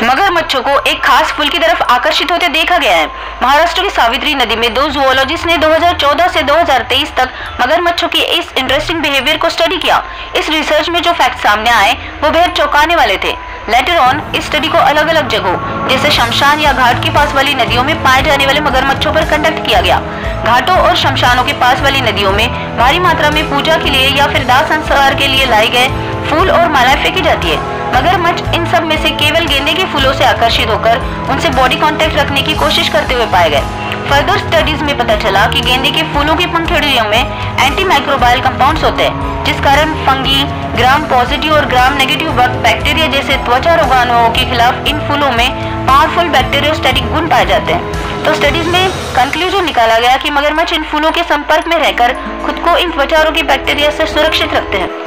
मगरमच्छों को एक खास फूल की तरफ आकर्षित होते देखा गया है। महाराष्ट्र की सावित्री नदी में 2 जूलॉजिस्ट ने 2014 से 2023 तक मगरमच्छों की इस इंटरेस्टिंग बिहेवियर को स्टडी किया। इस रिसर्च में जो फैक्ट सामने आए वो बेहद चौंकाने वाले थे। लेटर ऑन इस स्टडी को अलग अलग जगहों जैसे शमशान या घाट के पास वाली नदियों में पाए जाने वाले मगरमच्छों पर कंडक्ट किया गया। घाटों और शमशानों के पास वाली नदियों में भारी मात्रा में पूजा के लिए या फिर दाह संस्कार के लिए लाए गए फूल और मालाएं फेंकी जाती है। मगरमच्छ इन सब में से केवल गेंदे के फूलों से आकर्षित होकर उनसे बॉडी कांटेक्ट रखने की कोशिश करते हुए पाए गए। फर्दर स्टडीज में पता चला कि गेंदे के फूलों की पंखुड़ियों में एंटी माइक्रोबायल कंपाउंड्स होते हैं, जिस कारण फंगी, ग्राम पॉजिटिव और ग्राम नेगेटिव बैक्टीरिया जैसे त्वचा रोगाणुओं के खिलाफ इन फूलों में पावरफुल बैक्टीरियोस्टैटिक गुण पाए जाते हैं। तो स्टडीज में कंक्लूजन निकाला गया कि मगरमच्छ इन फूलों के संपर्क में रहकर खुद को इन त्वचा रोगी बैक्टीरिया से सुरक्षित रखते हैं।